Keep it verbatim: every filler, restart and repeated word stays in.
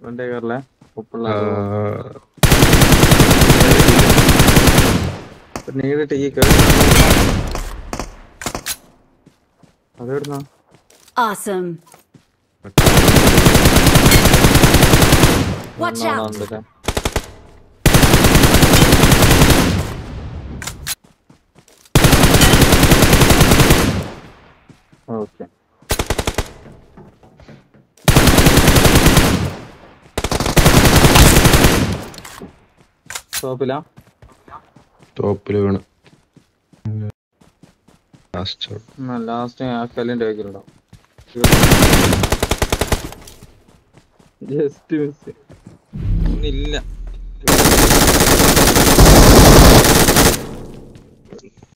വണ്ടി കയറല്ലേ നേരിട്ട് ഈ അതെവിടുന്ന Awesome. Watch out. Okay. ടോപ്പിലാ ടോപ്പില് വീണ് ലാസ്റ്റ് ലാസ്റ്റ് ആ കല്ലിന്റെ ബാക്കിലുണ്ടാവും ജസ്റ്റ് മിസ് ഇല്ല